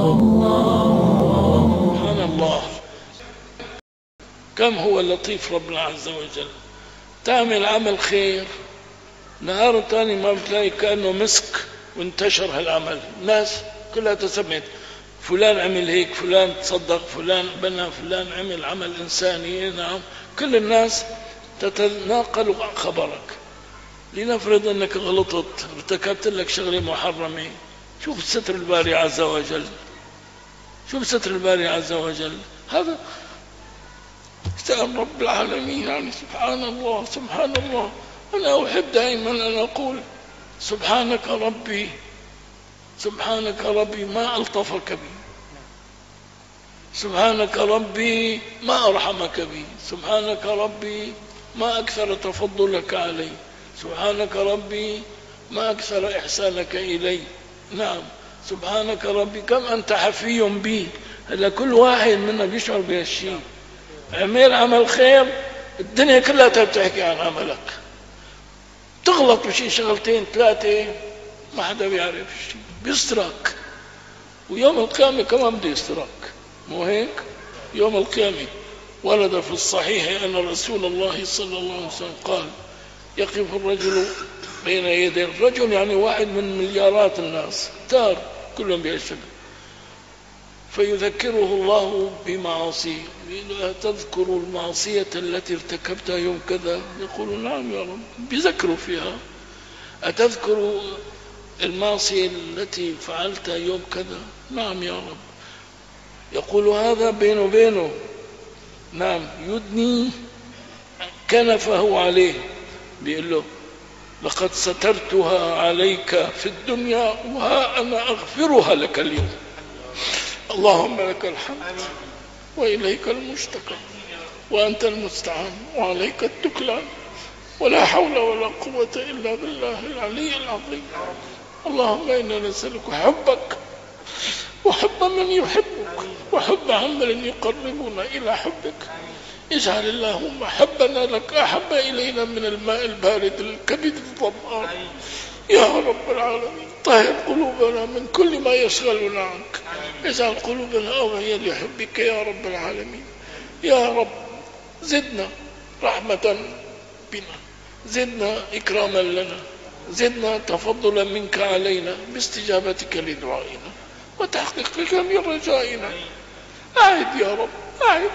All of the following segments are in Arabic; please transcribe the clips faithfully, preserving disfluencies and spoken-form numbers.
سبحان الله. كم هو اللطيف ربنا عز وجل. تعمل عمل خير نهار تاني ما بتلاقي كأنه مسك وانتشر هالعمل، الناس كلها تسمت فلان عمل هيك، فلان تصدق، فلان بنى، فلان عمل عمل إنساني. نعم، كل الناس تتناقل خبرك. لنفرض أنك غلطت، ارتكبت لك شغلة محرمة، شوف ستر الباري عز وجل، شوف ستر الباري عز وجل. هذا شأن رب العالمين. يعني سبحان الله سبحان الله. أنا أحب دائما أن أقول سبحانك ربي سبحانك ربي ما ألطفك بي، سبحانك ربي ما أرحمك بي، سبحانك ربي ما أكثر تفضلك علي، سبحانك ربي ما أكثر إحسانك إلي. نعم، سبحانك ربي كم أنت حفي بي. هلا كل واحد منا بيشعر بهالشيء. عمل عمل خير الدنيا كلها تحكي عن عملك، تغلط بشي شغلتين ثلاثة ما حدا بيعرف الشيء، بيسترك، ويوم القيامة كمان بده يسترك. مو هيك؟ يوم القيامة ورد في الصحيح أن رسول الله صلى الله عليه وسلم قال: يقف الرجل بين يدي الرجل، يعني واحد من مليارات الناس كتار كلهم بهالشكل، فيذكره الله بمعاصيه. تذكر المعصية التي ارتكبتها يوم كذا؟ يقول: نعم يا رب. بيذكروا فيها: أتذكر المعصية التي فعلتها يوم كذا؟ نعم يا رب. يقول: هذا بينه وبينه. نعم، يدني كنفه عليه، بيقول له: لقد سترتها عليك في الدنيا وها أنا أغفرها لك اليوم. اللهم لك الحمد وإليك المشتكى وأنت المستعان وعليك التكلان، ولا حول ولا قوة إلا بالله العلي العظيم. اللهم إنا نسألك حبك وحب من يحبك وحب عمل يقربنا إلى حبك. اجعل اللهم حبنا لك أحب إلينا من الماء البارد الكبد الظمآن يا رب العالمين. طهر قلوبنا من كل ما يشغلنا عنك، اجعل قلوبنا أوعية لحبك يا رب العالمين. يا رب زدنا رحمة بنا، زدنا إكراما لنا، زدنا تفضلا منك علينا باستجابتك لدعائنا وتحقيقك من رجائنا. أعد يا رب، أعد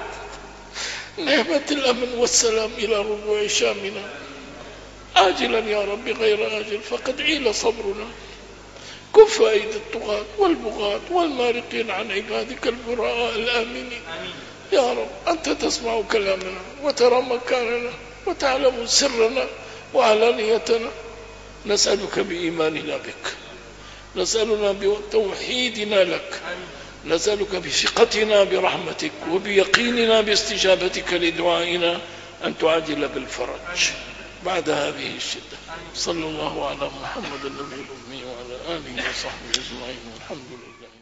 نعمة الأمن والسلام إلى ربوع شامنا آجلا يا رب غير آجل، فقد عيل صبرنا. كف أيدي الطغاة والبغاة والمارقين عن عبادك البراء الآمنين. يا رب أنت تسمع كلامنا وترى مكاننا وتعلم سرنا وعلانيتنا. نسألك بإيماننا بك، نسألنا بتوحيدنا لك، نسألك بثقتنا برحمتك وبيقيننا باستجابتك لدعائنا أن تعجل بالفرج بعد هذه الشدة. صلى الله على محمد النبي الأمي وعلى آله وصحبه أجمعين، والحمد لله.